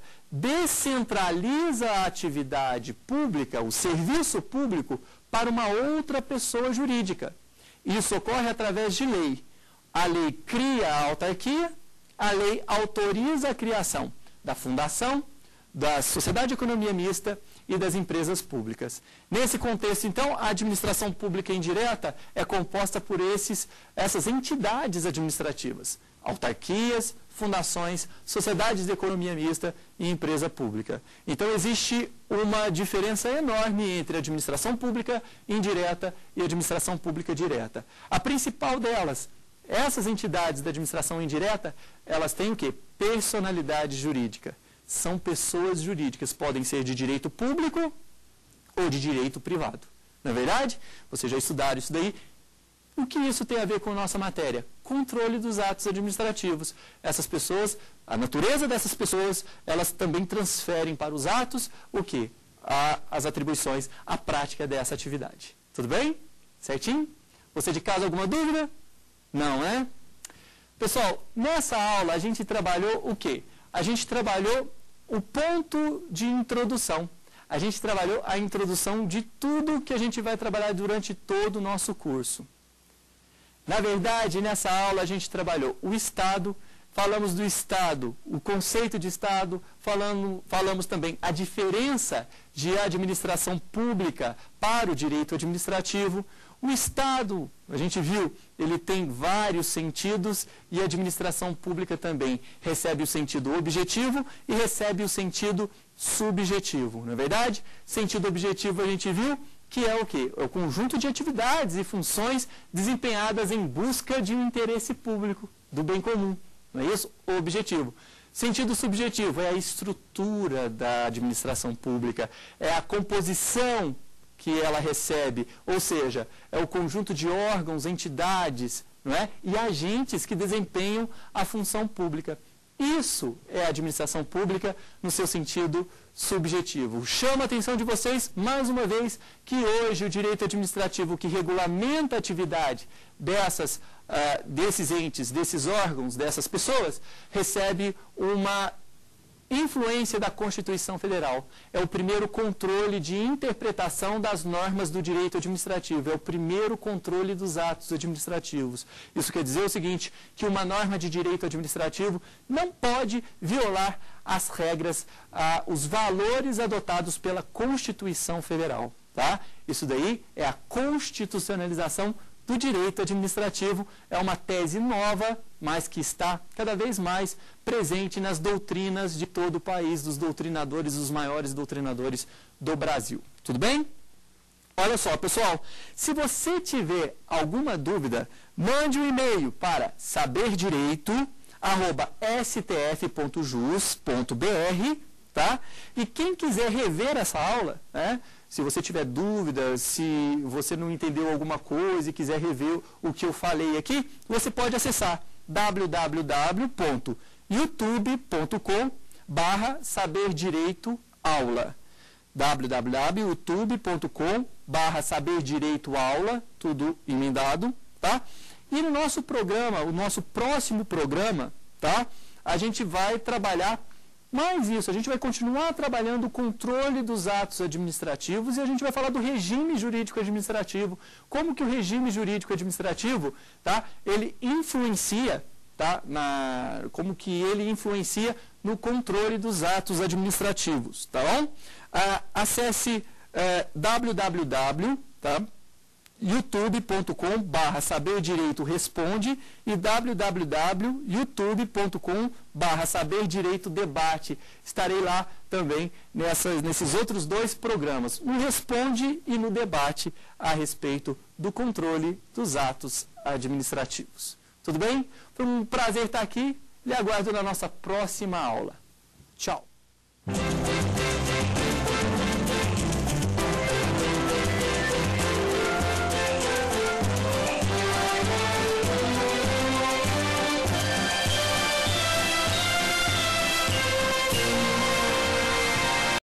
descentraliza a atividade pública, o serviço público, para uma outra pessoa jurídica. Isso ocorre através de lei. A lei cria a autarquia, a lei autoriza a criação da fundação, da sociedade de economia mista e das empresas públicas. Nesse contexto, então, a administração pública indireta é composta por esses, essas entidades administrativas, autarquias, fundações, sociedades de economia mista e empresa pública. Então, existe uma diferença enorme entre administração pública indireta e administração pública direta. A principal delas, essas entidades da administração indireta, elas têm o quê? Personalidade jurídica. São pessoas jurídicas, podem ser de direito público ou de direito privado. Não é verdade? Vocês já estudaram isso daí. O que isso tem a ver com a nossa matéria? Controle dos atos administrativos. Essas pessoas, a natureza dessas pessoas, elas também transferem para os atos o quê? A, as atribuições, a prática dessa atividade. Tudo bem? Certinho? Você de casa, alguma dúvida? Não, né? Pessoal, nessa aula a gente trabalhou o quê? A gente trabalhou o ponto de introdução. A gente trabalhou a introdução de tudo que a gente vai trabalhar durante todo o nosso curso. Na verdade, nessa aula a gente trabalhou o Estado, falamos do Estado, o conceito de Estado, falando, falamos também a diferença de administração pública para o direito administrativo. O Estado, a gente viu, ele tem vários sentidos e a administração pública também recebe o sentido objetivo e recebe o sentido subjetivo, não é verdade? Sentido objetivo a gente viu que é o quê? É o conjunto de atividades e funções desempenhadas em busca de um interesse público, do bem comum, não é isso? O objetivo. Sentido subjetivo é a estrutura da administração pública, é a composição que ela recebe, ou seja, é o conjunto de órgãos, entidades, não é? E agentes que desempenham a função pública. Isso é a administração pública no seu sentido subjetivo. Chamo a atenção de vocês, mais uma vez, que hoje o direito administrativo que regulamenta a atividade dessas, uh, desses entes, desses órgãos, dessas pessoas, recebe uma influência da Constituição Federal. É o primeiro controle de interpretação das normas do direito administrativo. É o primeiro controle dos atos administrativos. Isso quer dizer o seguinte, que uma norma de direito administrativo não pode violar as regras, ah, os valores adotados pela Constituição Federal. Tá? Isso daí é a constitucionalização do direito administrativo, é uma tese nova, mas que está cada vez mais presente nas doutrinas de todo o país, dos doutrinadores, os maiores doutrinadores do Brasil. Tudo bem? Olha só, pessoal, se você tiver alguma dúvida, mande um e-mail para saberdireito arroba s t f ponto jus ponto b r, tá? E quem quiser rever essa aula, né? Se você tiver dúvidas, se você não entendeu alguma coisa e quiser rever o que eu falei aqui, você pode acessar w w w ponto youtube ponto com barra saber direito aula. w w w ponto youtube ponto com barra saber direito aula, tudo emendado, tá? E no nosso programa, o nosso próximo programa, tá? A gente vai trabalhar Mais isso, a gente vai continuar trabalhando o controle dos atos administrativos e a gente vai falar do regime jurídico administrativo, como que o regime jurídico administrativo, tá, ele influencia, tá, na, como que ele influencia no controle dos atos administrativos, tá bom? Ah, acesse eh, www, tá? youtube ponto com barra saber direito responde e www ponto youtube ponto com barra saber direito debate. Estarei lá também nessas, nesses outros dois programas, no Responde e no Debate, a respeito do controle dos atos administrativos. Tudo bem? Foi um prazer estar aqui. Lhe aguardo na nossa próxima aula. Tchau!